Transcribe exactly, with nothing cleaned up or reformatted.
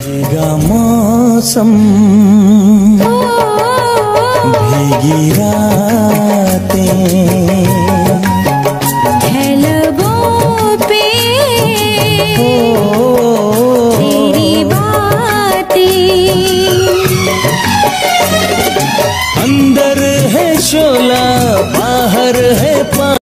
मौसम भीगी रातें लबों पे तेरी बातें, अंदर है शोला बाहर है